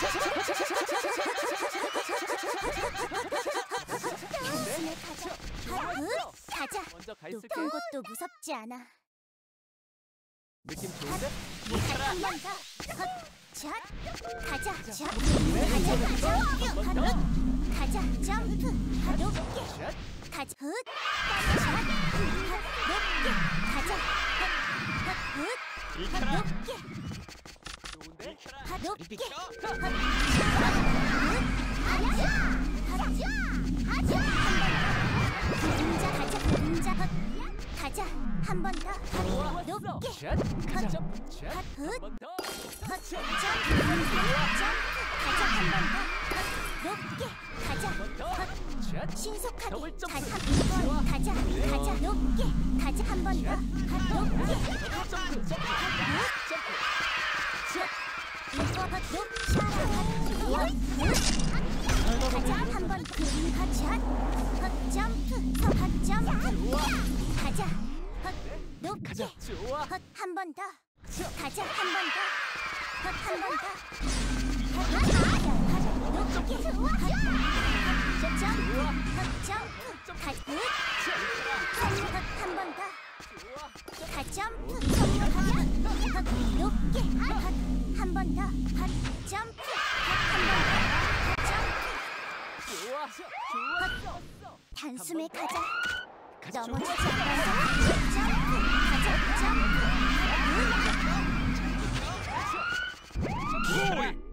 단숨에 가자. 가자. 먼저 가 있을게. 높은 곳도 무섭지 않아. 느낌 좋은데? 한 번 더. 샷. 가자. 샷. 한번 더. 가자. 점프. 높게. 샷. 가자. 샷. 높게. 가자. 비켜라. 높게. 좋은데? 높게. 비켜. 그림자 가자. 그림자. 가자. 한 번 더. 높게. 샷. 가자. 점프. 샷. 한번 더. 점프. 가자. 한 번 더. 높게. 가자. 한번 더. 샷. 신속하게. 더블 점프. 가자. 2번. 가자. 가자. 높게. 가자. 한 번 더. 높게. 점프. 점프. 점프. 샷. 2번. 가자. 한 번. 그림 샷. 점프. 점프. 가자. 높게. 가자. 좋아. 한 번 더. 가자. 한 번 더. 한 번 더. 높게. 점프. 점프. 가자. 한 번 더. 가 점프. 높게. 한 번 더. 점프. 한 번 더. 점프. 좋아. 좋아. 단숨에 가자. 가자. 넘어지지 좋아. 않아서 점프. 가자. 점프. 비켜라.